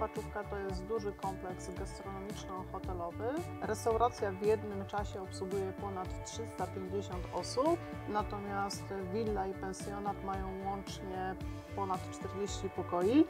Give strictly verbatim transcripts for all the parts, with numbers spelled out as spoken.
Puchaczówka to jest duży kompleks gastronomiczno-hotelowy. Restauracja w jednym czasie obsługuje ponad trzysta pięćdziesiąt osób, natomiast willa i pensjonat mają łącznie ponad czterdzieści pokoi.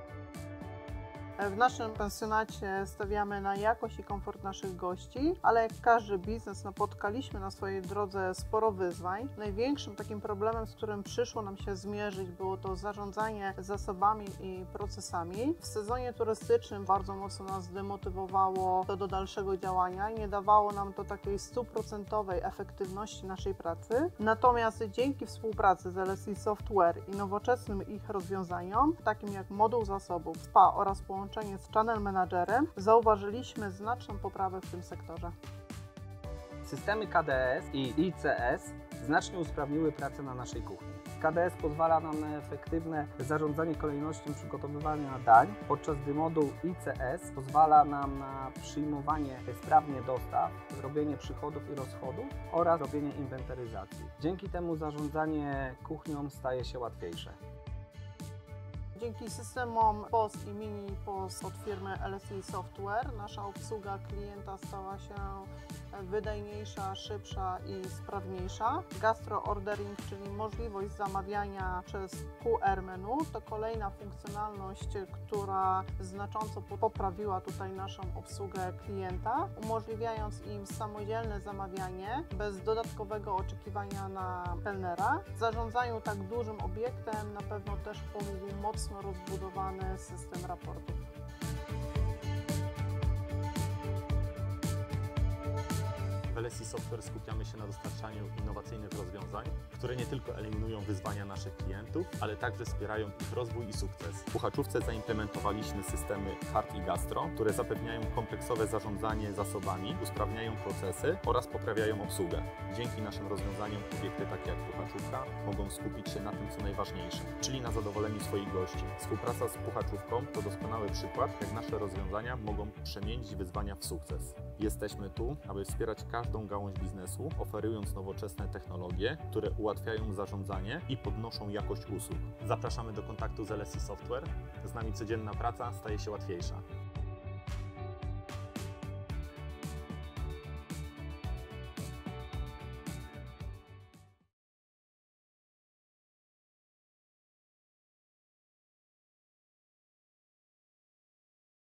W naszym pensjonacie stawiamy na jakość i komfort naszych gości, ale jak każdy biznes napotkaliśmy na swojej drodze sporo wyzwań. Największym takim problemem, z którym przyszło nam się zmierzyć, było to zarządzanie zasobami i procesami. W sezonie turystycznym bardzo mocno nas demotywowało to do dalszego działania i nie dawało nam to takiej stuprocentowej efektywności naszej pracy. Natomiast dzięki współpracy z L S I Software i nowoczesnym ich rozwiązaniom, takim jak moduł zasobów, S P A oraz połączenie z Channel Managerem, zauważyliśmy znaczną poprawę w tym sektorze. Systemy K D S i I C S znacznie usprawniły pracę na naszej kuchni. K D S pozwala nam na efektywne zarządzanie kolejnością przygotowywania dań, podczas gdy moduł I C S pozwala nam na przyjmowanie sprawnie dostaw, robienie przychodów i rozchodów oraz robienie inwentaryzacji. Dzięki temu zarządzanie kuchnią staje się łatwiejsze. Dzięki systemom P O S i Mini P O S od firmy L S I Software nasza obsługa klienta stała się wydajniejsza, szybsza i sprawniejsza. Gastro ordering, czyli możliwość zamawiania przez Q R menu, to kolejna funkcjonalność, która znacząco poprawiła tutaj naszą obsługę klienta, umożliwiając im samodzielne zamawianie bez dodatkowego oczekiwania na kelnera. W zarządzaniu tak dużym obiektem na pewno też pomógł mocno rozbudowany system raportów. W L S I Software skupiamy się na dostarczaniu innowacyjnych rozwiązań, które nie tylko eliminują wyzwania naszych klientów, ale także wspierają ich rozwój i sukces. W Puchaczówce zaimplementowaliśmy systemy Hard i Gastro, które zapewniają kompleksowe zarządzanie zasobami, usprawniają procesy oraz poprawiają obsługę. Dzięki naszym rozwiązaniom obiekty takie jak Puchaczówka mogą skupić się na tym, co najważniejsze, czyli na zadowoleniu swoich gości. Współpraca z Puchaczówką to doskonały przykład, jak nasze rozwiązania mogą przemienić wyzwania w sukces. Jesteśmy tu, aby wspierać każdą gałąź biznesu, oferując nowoczesne technologie, które ułatwiają zarządzanie i podnoszą jakość usług. Zapraszamy do kontaktu z L S I Software. Z nami codzienna praca staje się łatwiejsza.